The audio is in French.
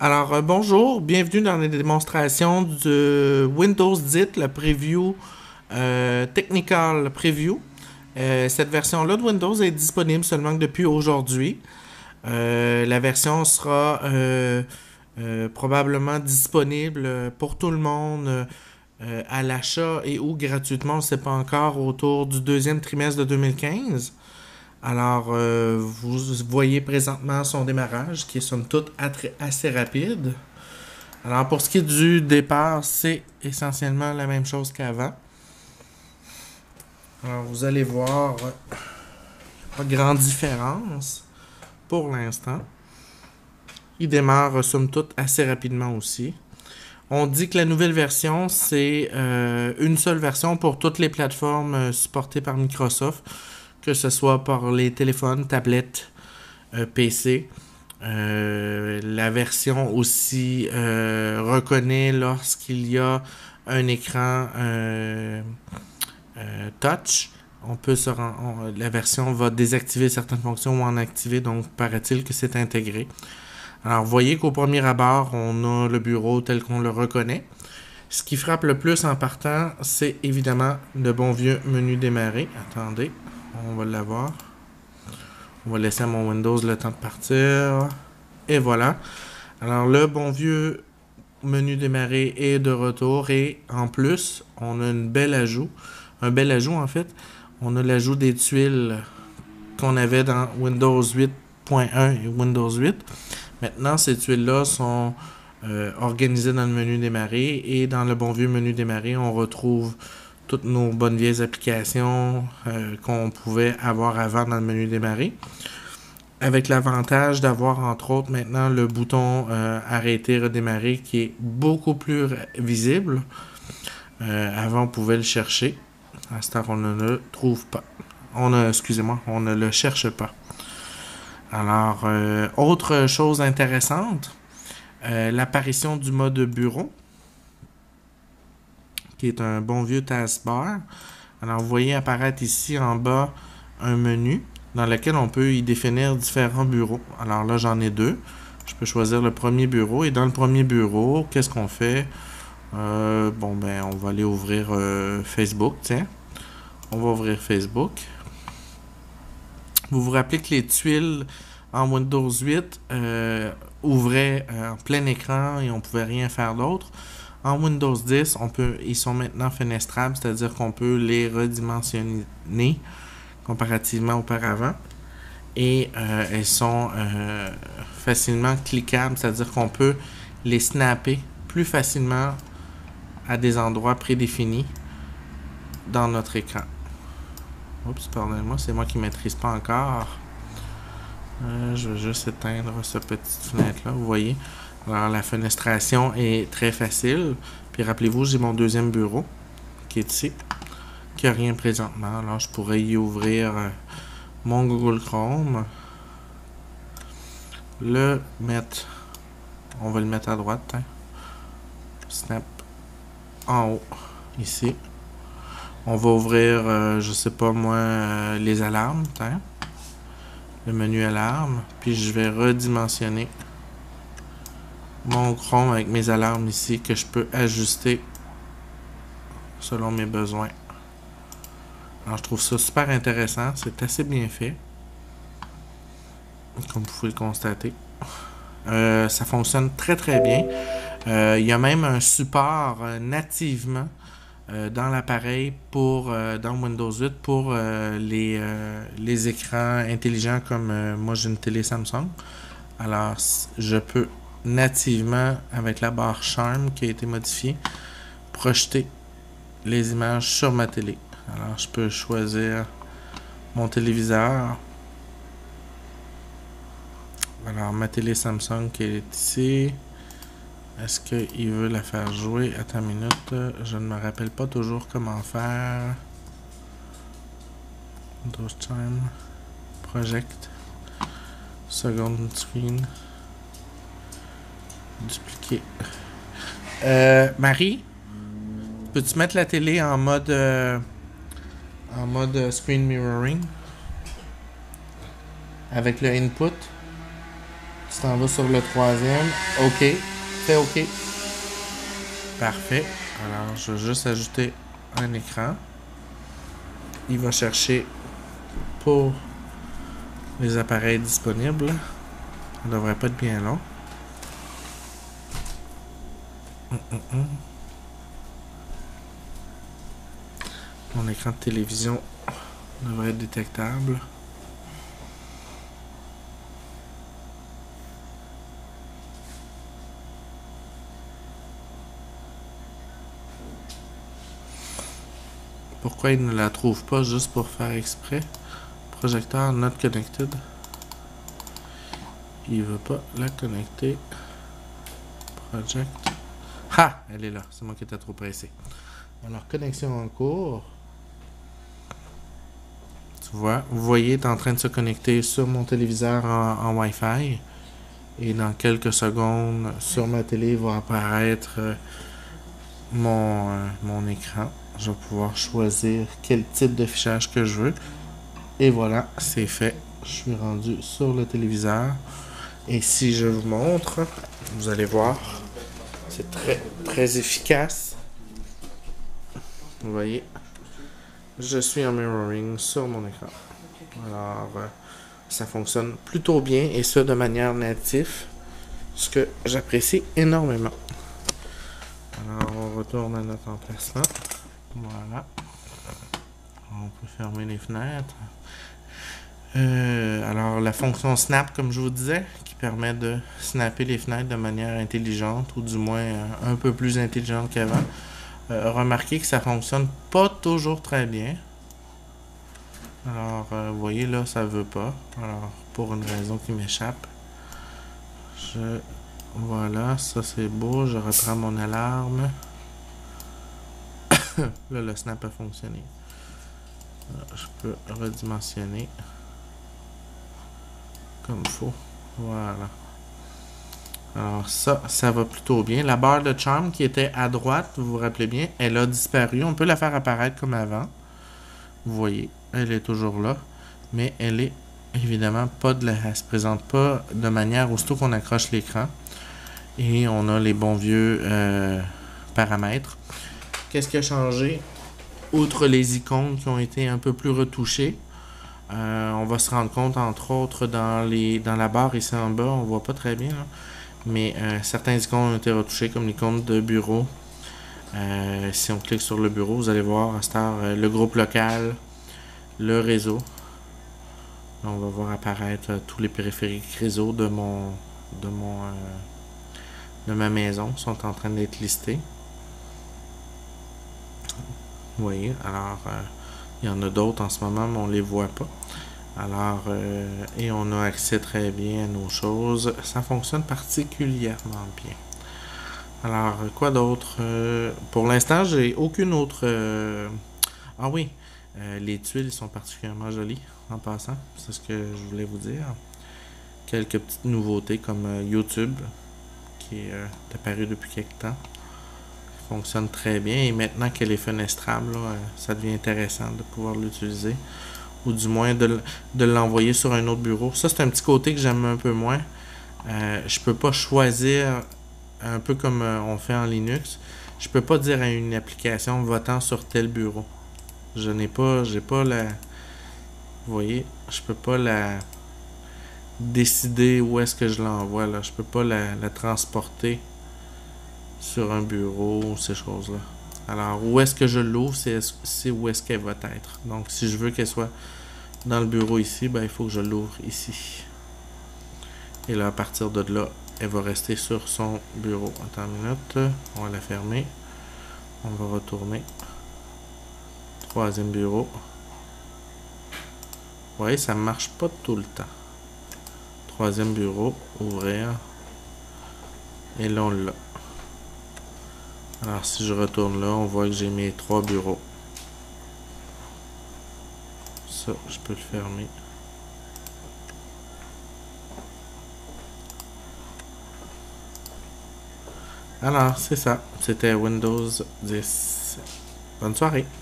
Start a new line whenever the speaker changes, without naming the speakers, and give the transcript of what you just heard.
Alors, bonjour, bienvenue dans la démonstration de Windows 10, la preview, Technical Preview. Cette version-là de Windows est disponible seulement que depuis aujourd'hui. La version sera probablement disponible pour tout le monde à l'achat et ou gratuitement, on ne sait pas encore, autour du deuxième trimestre de 2015. Alors, vous voyez présentement son démarrage qui est somme toute assez rapide. Alors, pour ce qui est du départ, c'est essentiellement la même chose qu'avant. Alors, vous allez voir, pas de grande différence pour l'instant. Il démarre somme toute assez rapidement aussi. On dit que la nouvelle version, c'est une seule version pour toutes les plateformes supportées par Microsoft, que ce soit par les téléphones, tablettes, PC. La version aussi reconnaît lorsqu'il y a un écran touch. La version va désactiver certaines fonctions ou en activer, donc paraît-il que c'est intégré. Alors, vous voyez qu'au premier abord, on a le bureau tel qu'on le reconnaît. Ce qui frappe le plus en partant, c'est évidemment le bon vieux menu démarrer. Attendez, on va l'avoir. On va laisser à mon Windows le temps de partir. Et voilà. Alors, le bon vieux menu démarrer est de retour. Et en plus, on a un bel ajout en fait. On a l'ajout des tuiles qu'on avait dans Windows 8.1 et Windows 8. Maintenant, ces tuiles-là sont organisées dans le menu démarrer. Et dans le bon vieux menu démarrer, on retrouve toutes nos bonnes vieilles applications qu'on pouvait avoir avant dans le menu démarrer. Avec l'avantage d'avoir entre autres maintenant le bouton arrêter, redémarrer qui est beaucoup plus visible. Avant on pouvait le chercher. À ce temps on ne le trouve pas. On ne le cherche pas. Alors, autre chose intéressante, l'apparition du mode bureau, qui est un bon vieux taskbar. Alors, vous voyez apparaître ici en bas un menu dans lequel on peut y définir différents bureaux. Alors là, j'en ai deux. Je peux choisir le premier bureau. Et dans le premier bureau, qu'est-ce qu'on fait? On va aller ouvrir Facebook, tiens. On va ouvrir Facebook. Vous vous rappelez que les tuiles en Windows 8 ouvraient en plein écran et on ne pouvait rien faire d'autre. En Windows 10, ils sont maintenant fenestrables, c'est-à-dire qu'on peut les redimensionner comparativement auparavant. Et elles sont facilement cliquables, c'est-à-dire qu'on peut les snapper plus facilement à des endroits prédéfinis dans notre écran. Oups, pardonnez-moi, c'est moi qui ne maîtrise pas encore. Je vais juste éteindre cette petite fenêtre-là, vous voyez. Alors, la fenestration est très facile. Puis, rappelez-vous, j'ai mon deuxième bureau qui est ici, qui n'a rien présentement. Alors, je pourrais y ouvrir mon Google Chrome. On va le mettre à droite. Hein. Snap en haut, ici. On va ouvrir, je sais pas moi, les alarmes. Hein. Le menu alarme. Puis, je vais redimensionner mon Chrome avec mes alarmes ici que je peux ajuster selon mes besoins. Alors je trouve ça super intéressant, c'est assez bien fait comme vous pouvez le constater. Ça fonctionne très très bien. Il y a même un support nativement dans l'appareil dans Windows 8 pour les écrans intelligents comme moi j'ai une télé Samsung. Alors je peux nativement, avec la barre Charm qui a été modifiée, projeter les images sur ma télé. Alors, je peux choisir mon téléviseur. Alors, ma télé Samsung qui est ici. Est-ce qu'il veut la faire jouer? Attends une minute. Je ne me rappelle pas toujours comment faire. Windows Time. Project. Second screen. Dupliquer. Marie, peux-tu mettre la télé en mode screen mirroring avec le input? Tu t'en vas sur le troisième. OK. Fais OK. Parfait. Alors, je vais juste ajouter un écran. Il va chercher pour les appareils disponibles. Ça ne devrait pas être bien long. Mon écran de télévision devrait être détectable. Pourquoi il ne la trouve pas juste pour faire exprès? Projecteur not connected. Il veut pas la connecter. Project. Ha! Elle est là. C'est moi qui étais trop pressé. Alors, connexion en cours. Tu vois, vous voyez, il est en train de se connecter sur mon téléviseur en Wi-Fi. Et dans quelques secondes, sur ma télé va apparaître mon écran. Je vais pouvoir choisir quel type de fichage que je veux. Et voilà, c'est fait. Je suis rendu sur le téléviseur. Et si je vous montre, vous allez voir, c'est très efficace. Vous voyez, je suis en mirroring sur mon écran. Alors, ça fonctionne plutôt bien et ça de manière native, ce que j'apprécie énormément. Alors, on retourne à notre emplacement. Voilà. On peut fermer les fenêtres. Alors, la fonction snap, comme je vous disais, qui permet de snapper les fenêtres de manière intelligente, ou du moins un peu plus intelligente qu'avant. Remarquez que ça fonctionne pas toujours très bien. Alors, vous voyez là, ça veut pas. Alors, pour une raison qui m'échappe. Voilà, ça c'est beau. Je reprends mon alarme. Là, le snap a fonctionné. Je peux redimensionner. Comme il faut. Voilà. Alors ça va plutôt bien. La barre de charme qui était à droite, vous vous rappelez bien, elle a disparu. On peut la faire apparaître comme avant. Vous voyez, elle est toujours là. Mais elle est évidemment pas elle se présente pas de manière aussitôt qu'on accroche l'écran. Et on a les bons vieux paramètres. Qu'est-ce qui a changé? Outre les icônes qui ont été un peu plus retouchées, on va se rendre compte, entre autres, dans la barre ici en bas, on voit pas très bien, là, mais certains icônes ont été retouchés, comme l'icône de bureau. Si on clique sur le bureau, vous allez voir à cette heure, le groupe local, le réseau. On va voir apparaître tous les périphériques réseau de ma maison sont en train d'être listés. Vous voyez, alors il y en a d'autres en ce moment, mais on ne les voit pas. Alors, et on a accès très bien à nos choses. Ça fonctionne particulièrement bien. Alors, quoi d'autre? Pour l'instant, j'ai aucune autre... Ah oui, les tuiles sont particulièrement jolies, en passant. C'est ce que je voulais vous dire. Quelques petites nouveautés comme YouTube, qui est apparu depuis quelques temps. Fonctionne très bien. Et maintenant qu'elle est fenestrable, là, ça devient intéressant de pouvoir l'utiliser. Ou du moins de l'envoyer sur un autre bureau. Ça, c'est un petit côté que j'aime un peu moins. Je peux pas choisir, un peu comme on fait en Linux, je peux pas dire à une application votant sur tel bureau. J'ai pas la... Vous voyez, je peux pas la décider où est-ce que je l'envoie, là. Je peux pas la transporter sur un bureau ou ces choses-là. Alors, où est-ce que je l'ouvre, c'est où est-ce qu'elle va être. Donc, si je veux qu'elle soit dans le bureau ici, ben, il faut que je l'ouvre ici. Et là, à partir de là, elle va rester sur son bureau. Attends une minute, on va la fermer. On va retourner. Troisième bureau. Vous voyez, ça marche pas tout le temps. Troisième bureau, ouvrir. Et là, on l'a. Alors, si je retourne là, on voit que j'ai mes 3 bureaux. Ça, je peux le fermer. Alors, c'est ça. C'était Windows 10. Bonne soirée.